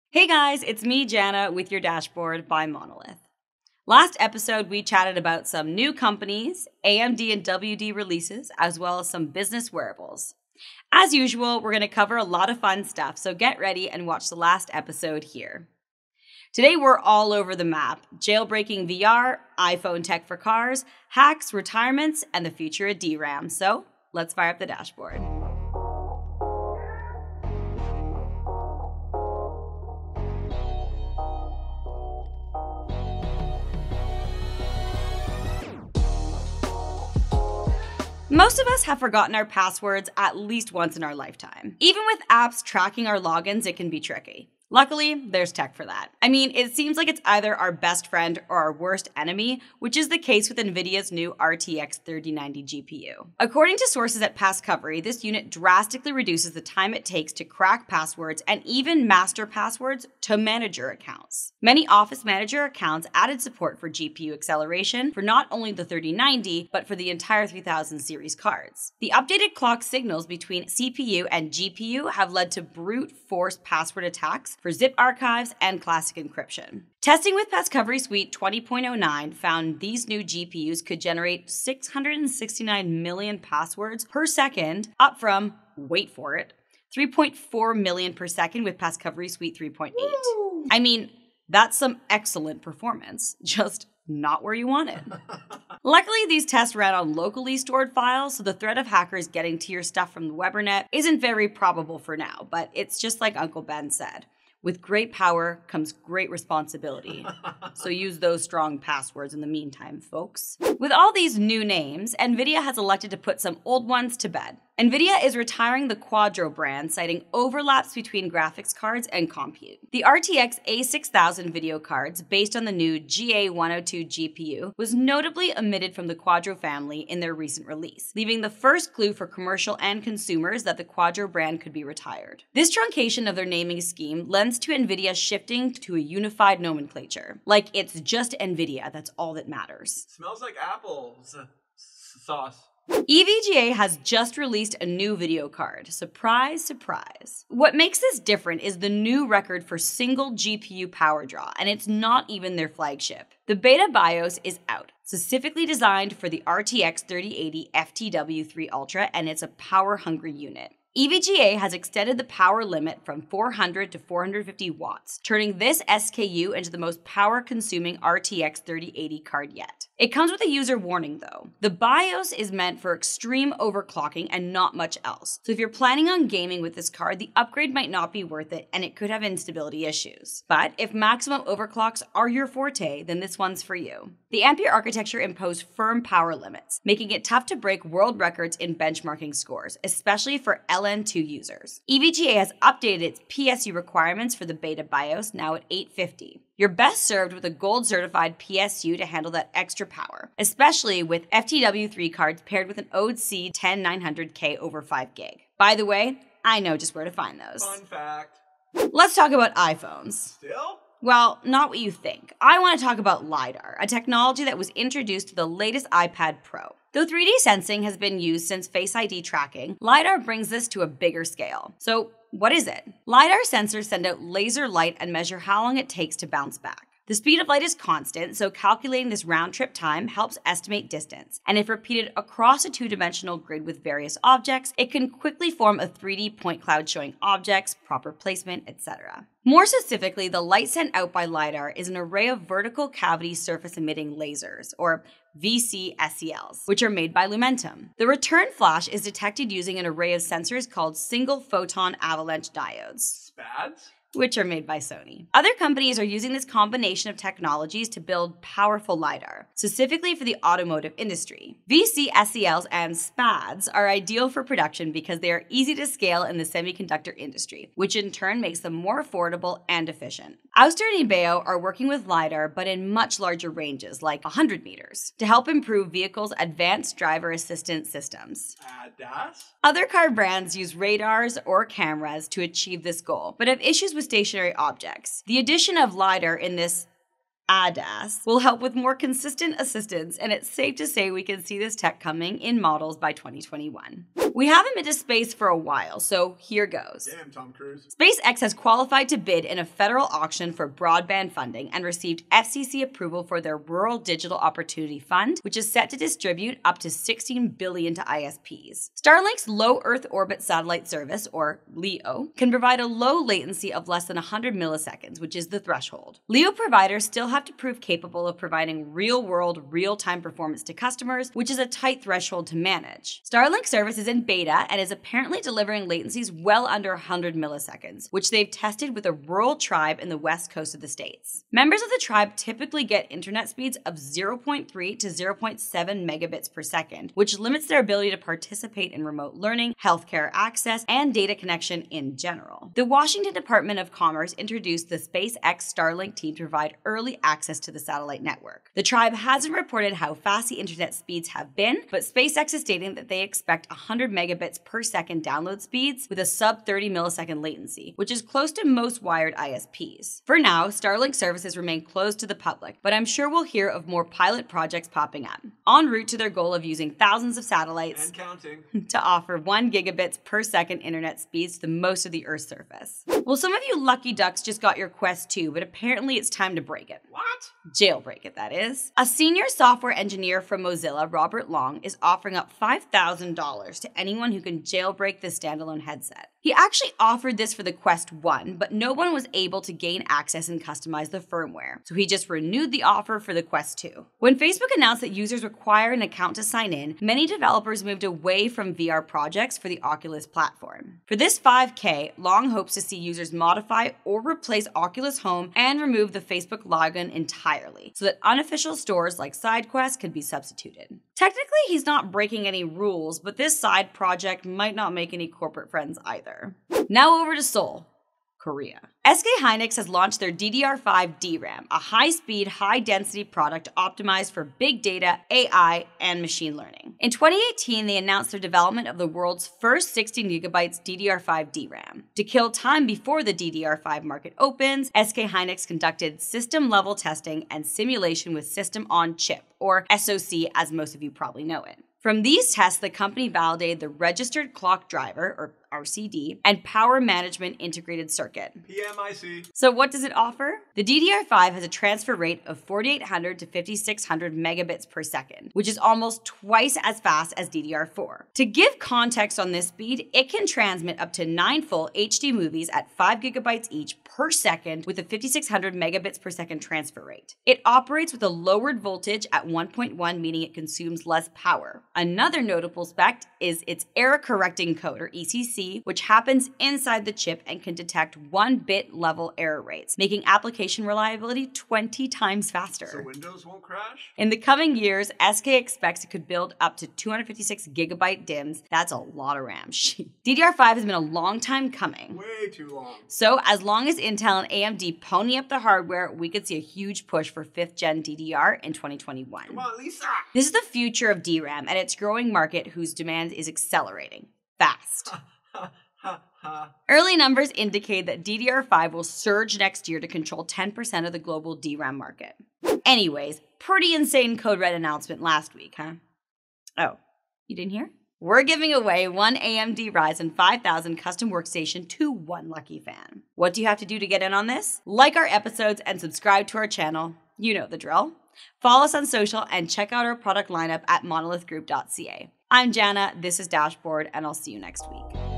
Hey guys, it's me, Jana, with your dashboard by Monolith. Last episode, we chatted about some new companies, AMD and WD releases, as well as some business wearables. As usual, we're going to cover a lot of fun stuff, so get ready and watch the last episode here. Today, we're all over the map: jailbreaking VR, iPhone tech for cars, hacks, retirements, and the future of DRAM. So let's fire up the dashboard. Most of us have forgotten our passwords at least once in our lifetime. Even with apps tracking our logins, it can be tricky. Luckily, there's tech for that. I mean, it seems like it's either our best friend or our worst enemy, which is the case with NVIDIA's new RTX 3090 GPU. According to sources at Passcovery, this unit drastically reduces the time it takes to crack passwords and even master passwords to manager accounts. Many Office Manager accounts added support for GPU acceleration for not only the 3090, but for the entire 3000 series cards. The updated clock signals between CPU and GPU have led to brute force password attacks for zip archives and classic encryption. Testing with Passcovery Suite 20.09 found these new GPUs could generate 669 million passwords per second, up from, wait for it, 3.4 million per second with Passcovery Suite 3.8. I mean, that's some excellent performance, just not where you want it. Luckily, these tests ran on locally stored files, so the threat of hackers getting to your stuff from the Webernet isn't very probable for now, but it's just like Uncle Ben said. With great power comes great responsibility. So use those strong passwords in the meantime, folks. With all these new names, NVIDIA has elected to put some old ones to bed. NVIDIA is retiring the Quadro brand, citing overlaps between graphics cards and compute. The RTX A6000 video cards, based on the new GA102 GPU, was notably omitted from the Quadro family in their recent release, leaving the first clue for commercial and consumers that the Quadro brand could be retired. This truncation of their naming scheme lends to NVIDIA shifting to a unified nomenclature, like it's just NVIDIA, that's all that matters. Smells like apples sauce. EVGA has just released a new video card. Surprise, surprise. What makes this different is the new record for single GPU power draw, and it's not even their flagship. The Beta BIOS is out, specifically designed for the RTX 3080 FTW3 Ultra, and it's a power-hungry unit. EVGA has extended the power limit from 400 to 450 watts, turning this SKU into the most power-consuming RTX 3080 card yet. It comes with a user warning though. The BIOS is meant for extreme overclocking and not much else, so if you're planning on gaming with this card, the upgrade might not be worth it and it could have instability issues. But if maximum overclocks are your forte, then this one's for you. The Ampere architecture imposed firm power limits, making it tough to break world records in benchmarking scores, especially for LN2 users. EVGA has updated its PSU requirements for the Beta BIOS, now at 850. You're best served with a gold-certified PSU to handle that extra power, especially with FTW3 cards paired with an OC 10900K over 5GB. By the way, I know just where to find those. Fun fact. Let's talk about iPhones. Still? Well, not what you think. I want to talk about LiDAR, a technology that was introduced to the latest iPad Pro. Though 3D sensing has been used since Face ID tracking, LiDAR brings this to a bigger scale. So, what is it? LiDAR sensors send out laser light and measure how long it takes to bounce back. The speed of light is constant, so calculating this round-trip time helps estimate distance. And if repeated across a two-dimensional grid with various objects, it can quickly form a 3D point cloud showing objects, proper placement, etc. More specifically, the light sent out by LiDAR is an array of vertical cavity surface emitting lasers, or VCSELs, which are made by Lumentum. The return flash is detected using an array of sensors called single photon avalanche diodes, SPADs? which are made by Sony. Other companies are using this combination of technologies to build powerful LiDAR, specifically for the automotive industry. VCSELs and SPADs are ideal for production because they are easy to scale in the semiconductor industry, which in turn makes them more affordable and efficient. Ouster and Ibeo are working with LiDAR, but in much larger ranges, like 100 meters, to help improve vehicles' advanced driver assistance systems. Das? Other car brands use radars or cameras to achieve this goal, but have issues with stationary objects. The addition of LiDAR in this ADAS, will help with more consistent assistance, and it's safe to say we can see this tech coming in models by 2021. We haven't been to space for a while, so here goes. Damn, Tom Cruise. SpaceX has qualified to bid in a federal auction for broadband funding and received FCC approval for their Rural Digital Opportunity Fund, which is set to distribute up to $16 billion to ISPs. Starlink's Low Earth Orbit Satellite Service, or LEO, can provide a low latency of less than 100 milliseconds, which is the threshold. LEO providers still have to prove capable of providing real-world, real-time performance to customers, which is a tight threshold to manage. Starlink service is in beta and is apparently delivering latencies well under 100 milliseconds, which they've tested with a rural tribe in the west coast of the states. Members of the tribe typically get internet speeds of 0.3 to 0.7 megabits per second, which limits their ability to participate in remote learning, healthcare access, and data connection in general. The Washington Department of Commerce introduced the SpaceX Starlink team to provide early access to the satellite network. The tribe hasn't reported how fast the internet speeds have been, but SpaceX is stating that they expect 100 megabits per second download speeds with a sub 30 millisecond latency, which is close to most wired ISPs. For now, Starlink services remain closed to the public, but I'm sure we'll hear of more pilot projects popping up, en route to their goal of using thousands of satellites And counting. to offer 1 gigabits per second internet speeds to most of the Earth's surface. Well, some of you lucky ducks just got your Quest 2, but apparently it's time to break it. What? Jailbreak it, that is. A senior software engineer from Mozilla, Robert Long, is offering up $5,000 to anyone who can jailbreak this standalone headset. He actually offered this for the Quest 1, but no one was able to gain access and customize the firmware, so he just renewed the offer for the Quest 2. When Facebook announced that users require an account to sign in, many developers moved away from VR projects for the Oculus platform. For this $5K, Long hopes to see users modify or replace Oculus Home and remove the Facebook login entirely, so that unofficial stores like SideQuest can be substituted. Technically, he's not breaking any rules, but this side project might not make any corporate friends either. Now over to Seoul, Korea. SK Hynix has launched their DDR5 DRAM, a high-speed, high-density product optimized for big data, AI, and machine learning. In 2018, they announced their development of the world's first 16 gigabytes DDR5 DRAM. To kill time before the DDR5 market opens, SK Hynix conducted system-level testing and simulation with System-on-Chip, or SoC as most of you probably know it. From these tests, the company validated the Registered Clock Driver, or RCD, and Power Management Integrated Circuit. PMIC. So what does it offer? The DDR5 has a transfer rate of 4,800 to 5,600 megabits per second, which is almost twice as fast as DDR4. To give context on this speed, it can transmit up to 9 full HD movies at 5 gigabytes each per second with a 5,600 megabits per second transfer rate. It operates with a lowered voltage at 1.1, meaning it consumes less power. Another notable spec is its error-correcting code, or ECC, which happens inside the chip and can detect 1-bit level error rates, making application reliability 20 times faster. So Windows won't crash? In the coming years, SK expects it could build up to 256 gigabyte DIMMs. That's a lot of RAM. DDR5 has been a long time coming. Way too long. So as long as Intel and AMD pony up the hardware, we could see a huge push for 5th gen DDR in 2021. Come on, Lisa! This is the future of DRAM and its growing market whose demand is accelerating fast. Early numbers indicate that DDR5 will surge next year to control 10% of the global DRAM market. Anyways, pretty insane Code Red announcement last week, huh? Oh, you didn't hear? We're giving away one AMD Ryzen 5000 custom workstation to one lucky fan. What do you have to do to get in on this? Like our episodes and subscribe to our channel. You know the drill. Follow us on social and check out our product lineup at monolithgroup.ca. I'm Jana, this is Dashboard, and I'll see you next week.